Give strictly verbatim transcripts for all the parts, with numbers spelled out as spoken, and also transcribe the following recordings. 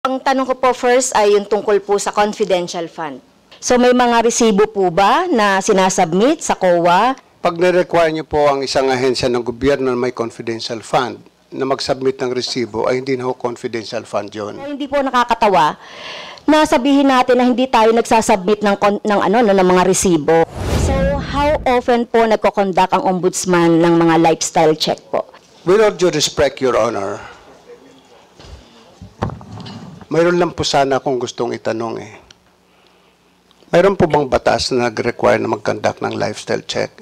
Ang tanong ko po first ay yung tungkol po sa confidential fund. So may mga resibo po ba na sinasubmit sa C O A? Pag na-require niyo po ang isang ahensya ng gobyerno na may confidential fund na mag-submit ng resibo, ay hindi na ho confidential fund yun. So, hindi po nakakatawa na sabihin natin na hindi tayo nagsasubmit ng, ng, ano, no, ng mga resibo. So how often po nagko-conduct ang ombudsman ng mga lifestyle check po? With all due respect, Your Honor, mayroon lang po sana akong gustong itanong eh. Mayroon po bang batas na nag-require na mag-conduct ng lifestyle check?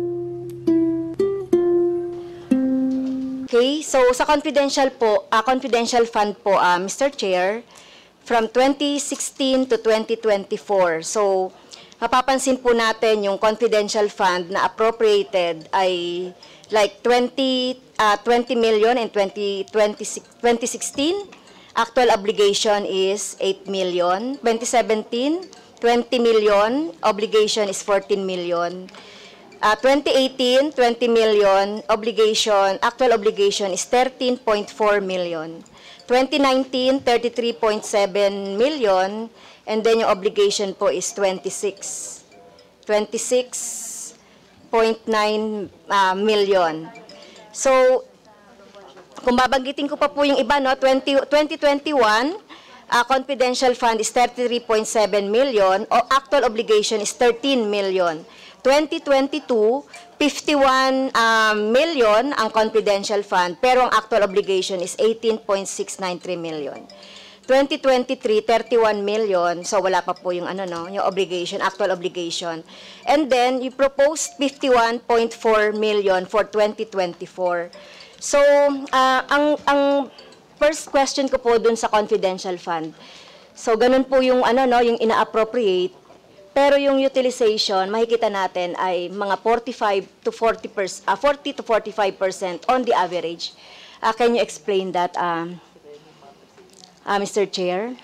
Okay, so sa confidential po, uh, confidential fund po, uh, Mister Chair, from twenty sixteen to twenty twenty-four. So, mapapansin po natin yung confidential fund na appropriated ay like twenty million in twenty sixteen. Actual obligation is eight million. twenty seventeen, twenty million. Obligation is fourteen million. Uh, twenty eighteen, twenty million. Obligation, actual obligation is thirteen point four million. twenty nineteen, thirty-three point seven million. And then yung obligation po is twenty-six. twenty-six point nine uh, million. So, kung babanggitin ko pa po yung iba, no, twenty twenty-one, uh, confidential fund is thirty-three point seven million, o actual obligation is thirteen million. twenty twenty-two, fifty-one uh, million ang confidential fund, pero ang actual obligation is eighteen point six nine three million. twenty twenty-three, thirty-one million, so wala pa po yung ano no, yung obligation, actual obligation. And then you proposed fifty-one point four million for twenty twenty-four. So, uh, ang ang first question ko po dun sa confidential fund. So, ganun po yung ano no, yung ina-appropriate. Pero yung utilization, makikita natin ay mga forty-five to forty percent, uh, forty to forty-five percent on the average. Uh, can you explain that, um, uh, Mister Chair?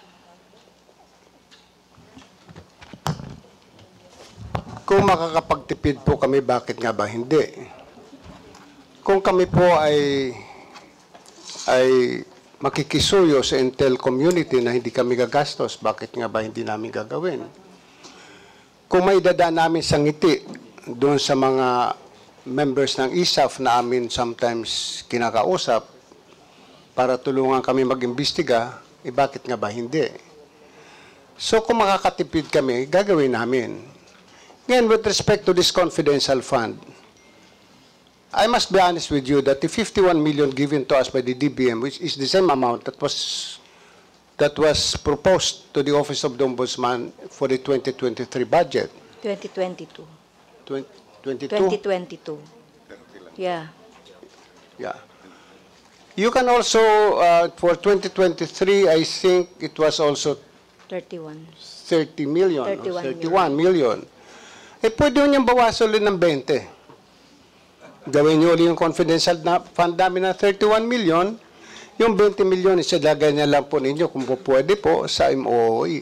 Kung makakapagtipid po kami, bakit nga ba hindi? Kung kami po ay ay makikisuyo sa Intel community na hindi kami gagastos, bakit nga ba hindi namin gagawin? Kung may dadaan namin sa ngiti doon sa mga members ng I S A F na amin sometimes kinakausap para tulungan kami mag-imbestiga, eh bakit nga ba hindi? So kung makakatipid kami, gagawin namin. Ngayon, with respect to this confidential fund, I must be honest with you that the fifty-one million given to us by the D B M, which is the same amount that was that was proposed to the Office of the Ombudsman for the twenty twenty-three budget. twenty twenty-two. twenty twenty-two? twenty twenty-two. Yeah. Yeah. You can also, uh, for twenty twenty-three, I think it was also thirty-one. thirty million. thirty-one, thirty-one million. Eh, pwede nyo niyang bawasan ulit ng twenty. Gawin nyo ulit yung confidential na fund namin na thirty-one million. Yung twenty million, isadagay niya lang po ninyo kung po pwede po sa M O O E.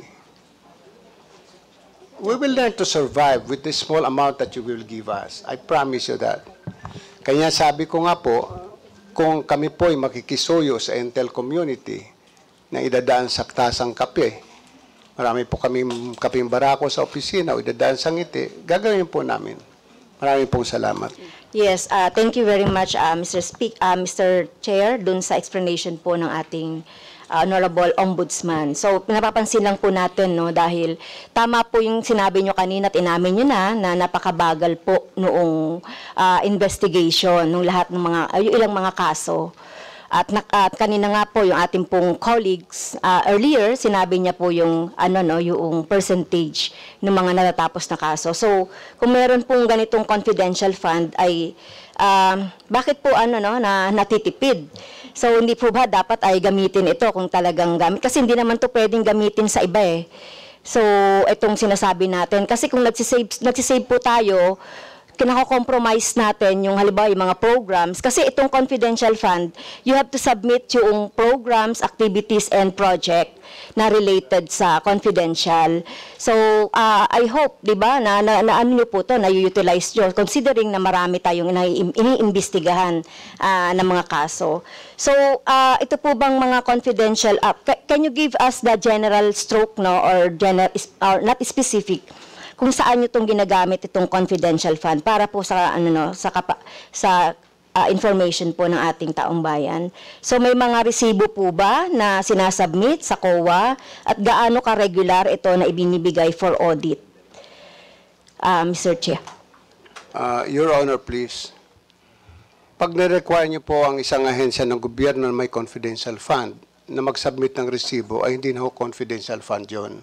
We will learn to survive with the small amount that you will give us. I promise you that. Kaya sabi ko nga po, kung kami po ay makikisuyo sa Intel community na idadaan sa tasang kape, marami po kami kaping barako sa opisina o idadaan sa ngiti, gagawin po namin. Maraming pong salamat. Yes, uh, thank you very much, uh, Mister Speak, uh, Mister Chair, dun sa explanation po ng ating uh, Honorable Ombudsman. So, napapansin lang po natin, no, dahil tama po yung sinabi nyo kanina at inamin nyo na, na napakabagal po noong uh, investigation, nung lahat ng mga, uh, yung ilang mga kaso. At, at kanina nga po yung ating pong colleagues uh, earlier, sinabi niya po yung ano no, yung percentage ng mga natatapos na kaso. So, kung meron pong ganitong confidential fund ay uh, bakit po ano no na natitipid? So, hindi po ba dapat ay gamitin ito kung talagang gamit, kasi hindi naman to pwedeng gamitin sa iba eh. So, itong sinasabi natin kasi kung nagsisave nagsisave po tayo kinako-compromise natin yung halimbawa yung mga programs, kasi itong confidential fund, you have to submit yung programs, activities, and project na related sa confidential. So, uh, I hope, di ba, na, na, na ano nyo po to, na-utilize nyo, considering na marami tayong ini- iniimbestigahan uh, ng mga kaso. So, uh, ito po bang mga confidential, uh, ca- can you give us the general stroke, no, or, general, or not specific, kung saan nyo itong ginagamit itong confidential fund para po sa, ano, no, sa, kapa, sa uh, information po ng ating taong bayan. So may mga resibo po ba na sinasubmit sa C O A at gaano ka-regular ito na ibinibigay for audit? Uh, Mister Chair. Uh, Your Honor, please. Pag na-require niyo po ang isang ahensya ng gobyerno na may confidential fund na mag-submit ng resibo, ay hindi na ho confidential fund yun.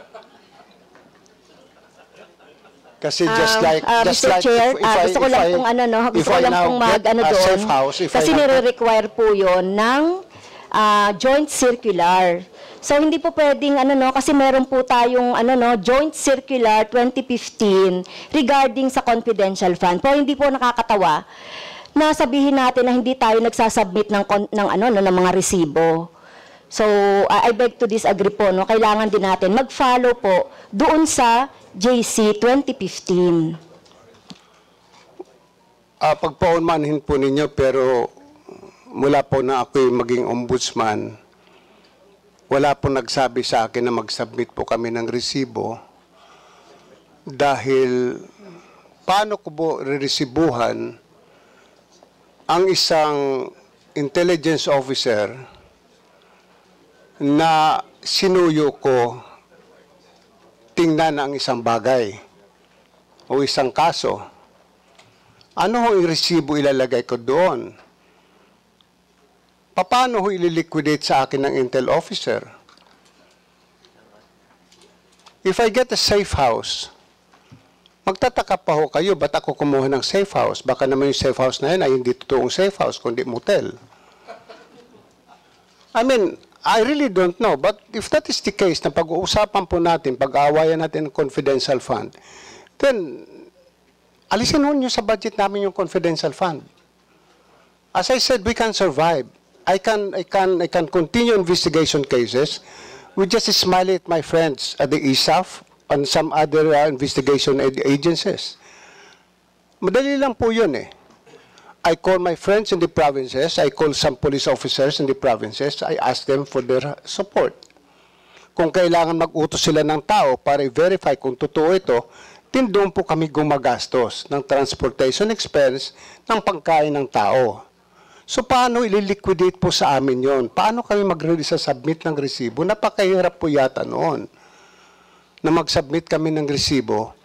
Kasi just Um, like, uh, just Mister like, Chair, if, if ah, I, gusto ko if lang I- pong ano, no, if gusto ko I lang now pong mag get ano a doon, safe house, if I kasi now- nire-require po yon ng ah, joint circular. So hindi po pwedeng ano no, kasi meron po tayong ano no, joint circular twenty fifteen regarding sa confidential fund. Po hindi po nakakatawa na sabihin natin na hindi tayo nagsasubmit ng kon- ng ano no, ng mga resibo. So, uh, I beg to disagree po, no? Kailangan din natin mag-follow po doon sa J C twenty fifteen. Ah, pagpaunmanhin po ninyo, pero mula po na ako'y maging ombudsman, wala po nagsabi sa akin na mag-submit po kami ng resibo dahil paano ko po reresibuhan ang isang intelligence officer na sinuyo ko tingnan ang isang bagay o isang kaso. Ano ho yung resibo ilalagay ko doon? Paano ho ililiquidate sa akin ng intel officer? If I get a safe house, magtataka pa ho kayo, ba't ako kumuha ng safe house? Baka naman yung safe house na yun ay hindi totoong safe house, kundi motel. I mean, I really don't know. But if that is the case, na pag-uusapan po natin, pag-aawayan natin ng confidential fund, then alisin ho nyo sa budget namin yung confidential fund. As I said, we can survive. I can, I can, I can continue investigation cases. We just smile at my friends at the I S A F and some other uh, investigation ag- agencies. Madali lang po yun eh. I call my friends in the provinces. I call some police officers in the provinces. I ask them for their support. Kung kailangan mag-utos sila ng tao para i-verify kung totoo ito, din doon po kami gumagastos ng transportation expense ng pagkain ng tao. So paano ililiquidate po sa amin yon? Paano kami mag-submit ng resibo? Napakahirap po yata noon na mag-submit kami ng resibo.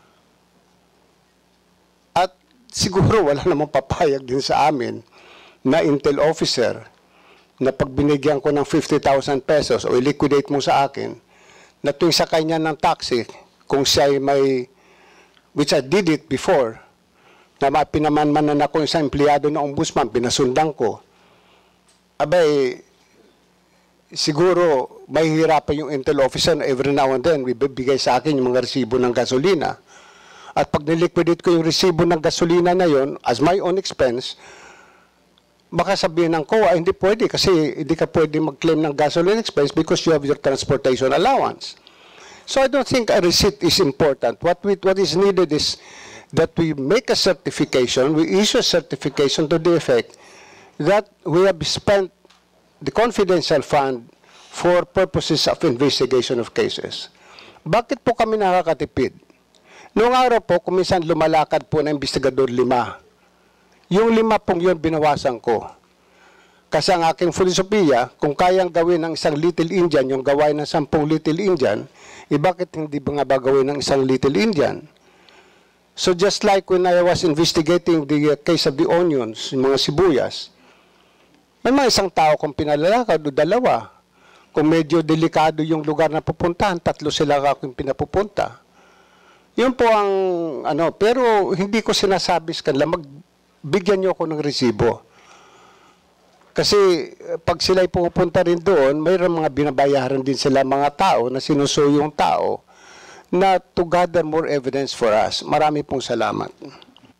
At siguro wala namang papayag din sa amin na intel officer na pag binigyan ko ng fifty thousand pesos o i-liquidate mo sa akin, na tuwing sa kanya ng taxi, kung siya ay may, which I did it before, na pinamanmanan ako isang empleyado ng ombudsman, pinasundan ko, abay, siguro may hirapan yung intel officer na every now and then, bibigay sa akin yung mga resibo ng gasolina. At pag niliquidate ko yung resibo ng gasolina na yon as my own expense, baka sabihin ng C O A, hindi pwede kasi hindi ka pwede mag-claim ng gasoline expense because you have your transportation allowance. So I don't think a receipt is important. What we, what is needed is that we make a certification, we issue a certification to the effect that we have spent the confidential fund for purposes of investigation of cases. Bakit po kami nakakatipid? Noong araw po, kuminsan lumalakad po na investigador lima. Yung lima pong yun binawasan ko. Kasi ang aking filosofiya, kung kayang gawin ng isang Little Indian, yung gawain ng sampung Little Indian, eh bakit hindi ba nga ba gawin ng isang Little Indian? So just like when I was investigating the uh, case of the onions, yung mga sibuyas, may mga isang tao kung pinalalakad o dalawa. Kung medyo delikado yung lugar na pupuntahan, tatlo sila akong pinapupunta. Yun po ang, ano, pero hindi ko sinasabi sa kanila, magbigyan niyo ako ng resibo. Kasi pag sila'y pupunta rin doon, mayroon mga binabayaran din sila mga tao na sinusuyo yung tao na to gather more evidence for us. Marami pong salamat.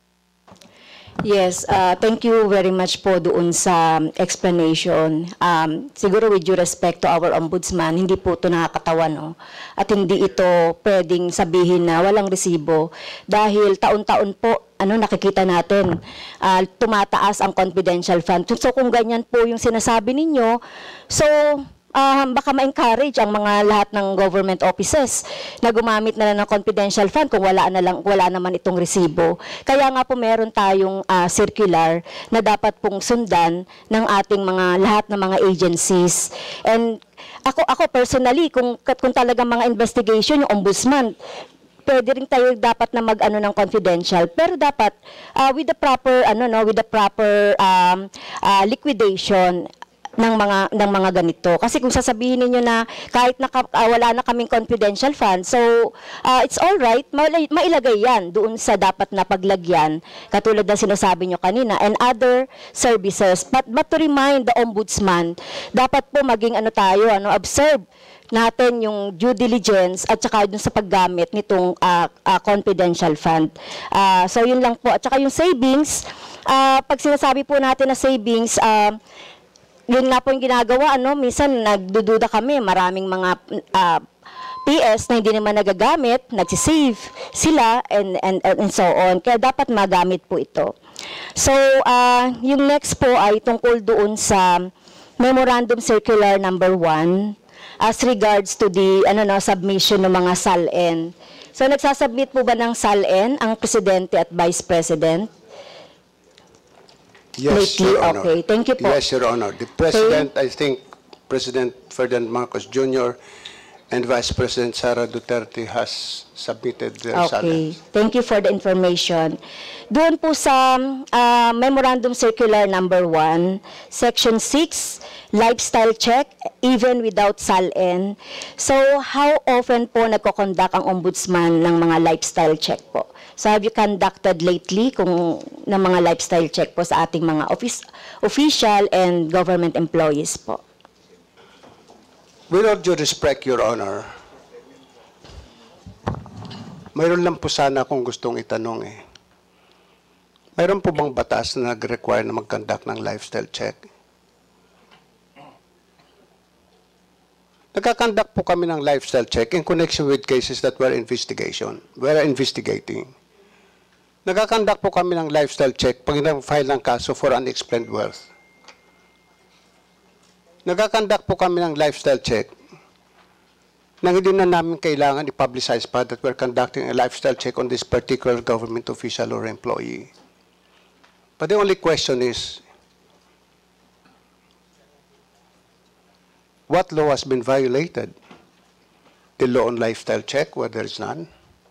Yes, uh, thank you very much po doon sa explanation. Um, siguro with due respect to our ombudsman, hindi po ito nakakatawa, no? At hindi ito pwedeng sabihin na walang resibo dahil taon-taon po ano nakikita natin uh, tumataas ang confidential fund. So kung ganyan po yung sinasabi ninyo, so Uh, baka ma-encourage ang mga lahat ng government offices na gumamit na lang ng confidential fund kung wala na lang wala naman itong resibo. Kaya nga po meron tayong uh, circular na dapat pong sundan ng ating mga lahat ng mga agencies. And ako ako personally kung kung talagang mga investigation yung ombudsman, pwede rin tayo dapat na mag-ano ng confidential, pero dapat uh, with the proper ano no with the proper um, uh, liquidation ng mga ng mga ganito. Kasi kung sasabihin niyo na kahit na uh, wala na kaming confidential fund, so uh, it's all right, mailagay yan doon sa dapat na paglagyan, katulad na sinasabi niyo kanina, and other services. But, but to remind the ombudsman, dapat po maging ano tayo, ano, observe natin yung due diligence at saka dun sa paggamit nitong uh, uh, confidential fund. Uh, so yun lang po. At saka yung savings, uh, pag sinasabi po natin na savings, uh, yun nga po yung ginagawa, ano, minsan nagdududa kami, maraming mga uh, P S na hindi naman nagagamit, nagsisave sila, and, and, and so on. Kaya dapat magamit po ito. So, uh, yung next po ay tungkol doon sa Memorandum Circular number one as regards to the ano, no, submission ng mga S A L N. So, nagsasubmit po ba ng S A L N ang Presidente at Vice President? Yes, Lately, Your Honor. okay. Thank you po. Yes, Your Honor. The President, I think, President Ferdinand Marcos Junior and Vice President Sara Duterte has submitted their S A L Okay. Ns. Thank you for the information. Doon po sa uh, Memorandum Circular number one, Section six, lifestyle check, even without S A L N. So, how often po nagko-conduct ang ombudsman ng mga lifestyle check po? So, have you conducted lately kung ng mga lifestyle check po sa ating mga office, official and government employees po? With all due respect, Your Honor, mayroon lang po sana akong gustong itanong eh. Mayroon po bang batas na nag-require na mag-conduct ng lifestyle check? Nagkakandak po kami ng lifestyle check in connection with cases that we're investigation. We're investigating. Nagkakandak po kami ng lifestyle check pag nag-file ng kaso for unexplained wealth. Nagkakandak po kami ng lifestyle check nang hindi na namin kailangan i-publicize pa that we're conducting a lifestyle check on this particular government official or employee. But the only question is, what law has been violated? The law on lifestyle check, where there is none?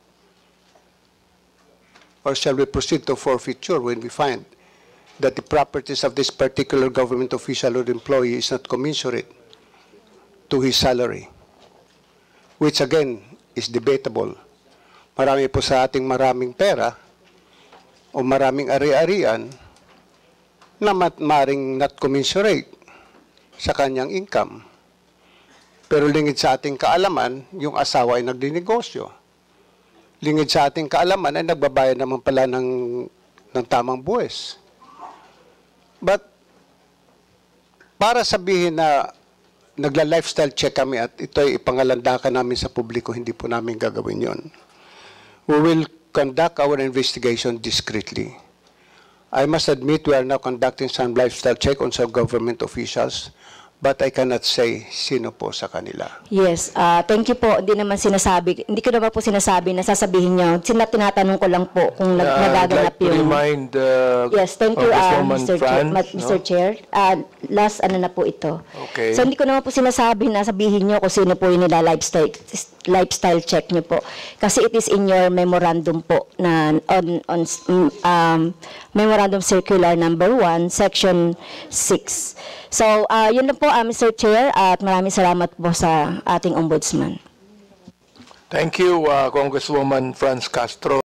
Or shall we proceed to forfeiture when we find that the properties of this particular government official or employee is not commensurate to his salary? Which again, is debatable. Marami po sa ating maraming pera o maraming ari-arian na maring not commensurate sa kanyang income. Pero lingid sa ating kaalaman, yung asawa ay nagdinegosyo. Lingid sa ating kaalaman ay nagbabayad naman pala ng, ng tamang buwes. But, para sabihin na nagla-lifestyle check kami at ito ay ipangalandakan namin sa publiko, hindi po namin gagawin yon. We will conduct our investigation discreetly. I must admit we are now conducting some lifestyle check on some government officials, but I cannot say sino po sa kanila. Yes, uh, thank you po. Hindi naman sinasabi, hindi ko naman po sinasabi na sasabihin niyo. Sina tinatanong ko lang po kung nag Uh, nagaganap I'd like to yung... remind uh, Yes, thank you, uh, Congresswoman Mister Chair. Franz, Ma- Mister no? Chair. Uh, last ano na po ito. Okay. So hindi ko naman po sinasabi na sabihin niyo kung sino po yung nila lifestyle, lifestyle check niyo po. Kasi it is in your memorandum po na on, on um, Memorandum Circular number one, Section six. So, uh, yun lang po, uh, Mister Chair, at maraming salamat po sa ating ombudsman. Thank you, uh, Congresswoman Franz Castro.